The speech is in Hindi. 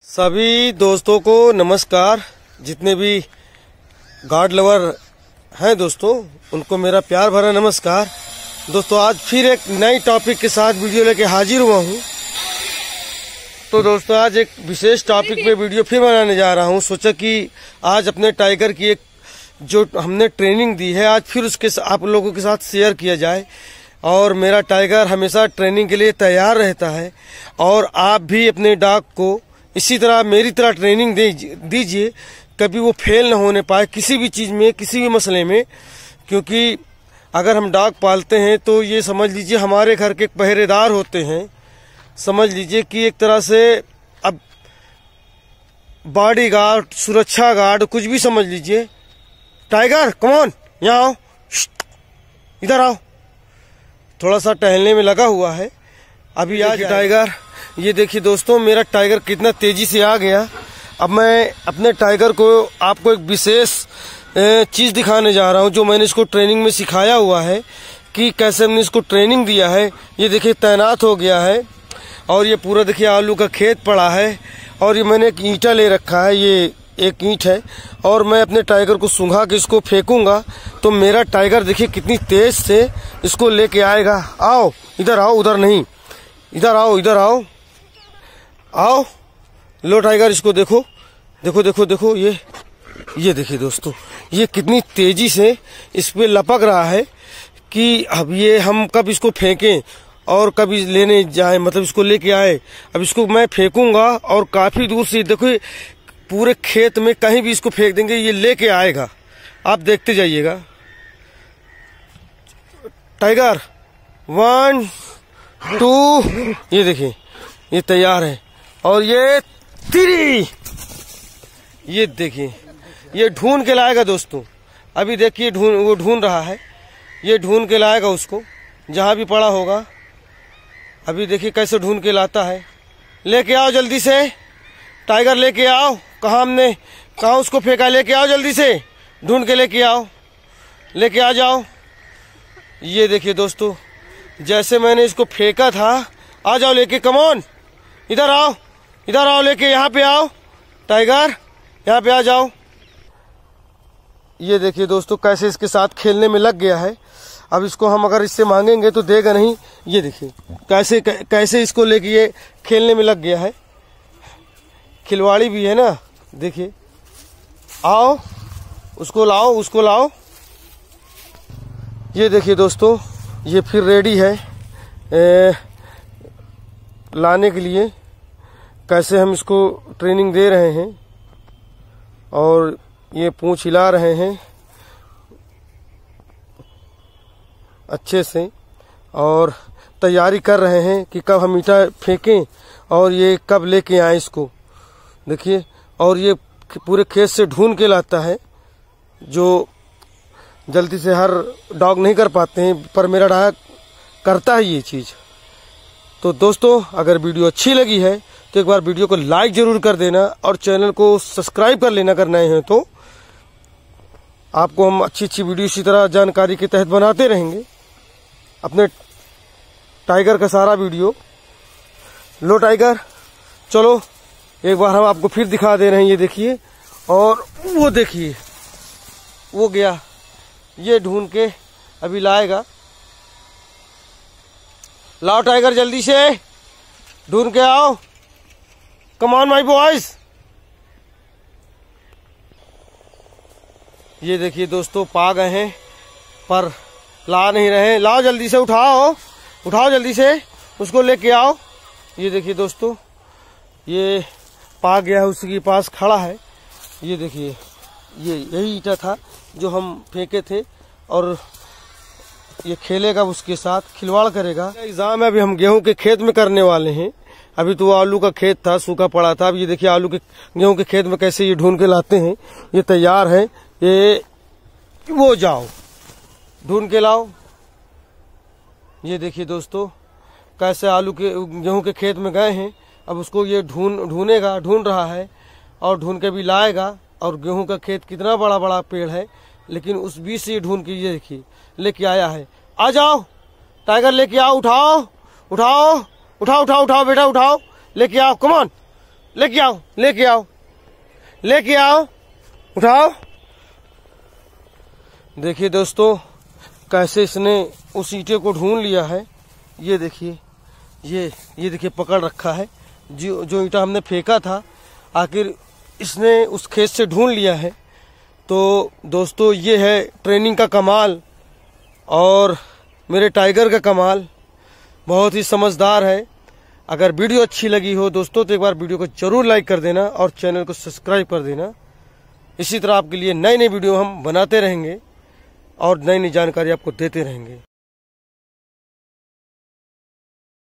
सभी दोस्तों को नमस्कार। जितने भी गार्ड लवर हैं दोस्तों, उनको मेरा प्यार भरा नमस्कार। दोस्तों आज फिर एक नई टॉपिक के साथ वीडियो लेके हाजिर हुआ हूं। तो दोस्तों आज एक विशेष टॉपिक पे वीडियो फिर बनाने जा रहा हूं। सोचा कि आज अपने टाइगर की एक जो हमने ट्रेनिंग दी है, आज फिर उसके आप लोगों के साथ शेयर किया जाए। और मेरा टाइगर हमेशा ट्रेनिंग के लिए तैयार रहता है और आप भी अपने डॉग को इसी तरह मेरी तरह ट्रेनिंग दीजिए, कभी वो फेल न होने पाए किसी भी चीज में, किसी भी मसले में। क्योंकि अगर हम डॉग पालते हैं तो ये समझ लीजिए हमारे घर के पहरेदार होते हैं। समझ लीजिए कि एक तरह से अब बॉडी गार्ड, सुरक्षा गार्ड, कुछ भी समझ लीजिए। टाइगर कम ऑन, यहाँ आओ, इधर आओ। थोड़ा सा टहलने में लगा हुआ है अभी। आज टाइगर, ये देखिए दोस्तों मेरा टाइगर कितना तेजी से आ गया। अब मैं अपने टाइगर को आपको एक विशेष चीज दिखाने जा रहा हूं जो मैंने इसको ट्रेनिंग में सिखाया हुआ है कि कैसे हमने इसको ट्रेनिंग दिया है। ये देखिए तैनात हो गया है और ये पूरा देखिए आलू का खेत पड़ा है और ये मैंने एक ईंटा ले रखा है, ये एक ईंट है और मैं अपने टाइगर को सूंघा के इसको फेंकूंगा तो मेरा टाइगर देखिए कितनी तेज से इसको लेके आएगा। आओ इधर आओ, उधर नहीं, इधर आओ, इधर आओ, आओ। लो टाइगर, इसको देखो देखो देखो देखो, ये देखिए दोस्तों ये कितनी तेजी से इस पे लपक रहा है कि अब ये हम कब इसको फेंकें और कभी लेने जाए, मतलब इसको लेके आए। अब इसको मैं फेंकूंगा और काफी दूर से देखो पूरे खेत में कहीं भी इसको फेंक देंगे, ये लेके आएगा। आप देखते जाइएगा। टाइगर 1 2, ये देखिए ये तैयार है और ये 3, ये देखिए ये ढूंढ के लाएगा दोस्तों। अभी देखिए वो ढूंढ रहा है, ये ढूंढ के लाएगा उसको जहां भी पड़ा होगा। अभी देखिए कैसे ढूंढ के लाता है। लेके आओ जल्दी से टाइगर, लेके आओ। कहाँ उसको फेंका, लेके आओ जल्दी से, ढूंढ के लेके आओ, लेके आ जाओ। ये देखिए दोस्तों जैसे मैंने इसको फेंका था, आ जाओ लेके, कम ऑन, इधर आओ, इधर आओ, लेके यहाँ पे आओ टाइगर, यहाँ पे आ जाओ। ये देखिए दोस्तों कैसे इसके साथ खेलने में लग गया है। अब इसको हम अगर इससे मांगेंगे तो देगा नहीं। ये देखिए कैसे कैसे इसको लेके ये खेलने में लग गया है। खिलवाड़ी भी है ना, देखिए। आओ उसको लाओ, उसको लाओ। ये देखिए दोस्तों ये फिर रेडी है लाने के लिए। कैसे हम इसको ट्रेनिंग दे रहे हैं और ये पूंछ हिला रहे हैं अच्छे से और तैयारी कर रहे हैं कि कब हम ईंटा फेंकें और ये कब लेके आए इसको। देखिए और ये पूरे खेत से ढूंढ के लाता है, जो जल्दी से हर डॉग नहीं कर पाते हैं, पर मेरा डॉग करता है ये चीज। तो दोस्तों अगर वीडियो अच्छी लगी है तो एक बार वीडियो को लाइक जरूर कर देना और चैनल को सब्सक्राइब कर लेना अगर नए हैं तो। आपको हम अच्छी अच्छी वीडियो इसी तरह जानकारी के तहत बनाते रहेंगे। अपने टाइगर का सारा वीडियो। लो टाइगर, चलो एक बार हम आपको फिर दिखा दे रहे हैं। ये देखिए और वो देखिए वो गया, ये ढूंढ के अभी लाएगा। लाओ टाइगर जल्दी से, ढूंढ के आओ, कम ऑन माय बॉयज। ये देखिए दोस्तों पा गए हैं पर ला नहीं रहे। लाओ जल्दी से, उठाओ उठाओ जल्दी से, उसको लेके आओ। ये देखिए दोस्तों ये पा गया है, उसके पास खड़ा है। ये देखिए ये यही ईंटा था जो हम फेंके थे और ये खेलेगा उसके साथ, खिलवाड़ करेगा। एग्जाम है अभी हम गेहूं के खेत में करने वाले हैं। अभी तो आलू का खेत था, सूखा पड़ा था। अब ये देखिए आलू के गेहूं के खेत में कैसे ये ढूंढ के लाते हैं। ये तैयार है, ये वो जाओ ढूंढ के लाओ। ये देखिए दोस्तों कैसे आलू के गेहूं के खेत में गए हैं। अब उसको ये ढूंढ रहा है और ढूंढ के भी लाएगा। और गेहूं का खेत कितना बड़ा बड़ा पेड़ है, लेकिन उस बीच से ढूंढ के ये देखिए लेके आया है। आ जाओ टाइगर, लेके आओ, उठाओ उठाओ उठाओ उठाओ उठाओ बेटा, उठाओ, लेके आओ, कम ऑन लेके आओ, लेके आओ, लेके आओ, उठाओ। देखिए दोस्तों, कैसे इसने उस ईंटे को ढूंढ लिया है। ये देखिए, ये देखिए पकड़ रखा है। जो ईंटा हमने फेंका था, आखिर इसने उस खेत से ढूंढ लिया है। तो दोस्तों, ये है ट्रेनिंग का कमाल और मेरे टाइगर का कमाल। बहुत ही समझदार है। अगर वीडियो अच्छी लगी हो दोस्तों तो एक बार वीडियो को जरूर लाइक कर देना और चैनल को सब्सक्राइब कर देना। इसी तरह आपके लिए नई नई वीडियो हम बनाते रहेंगे और नई नई जानकारी आपको देते रहेंगे।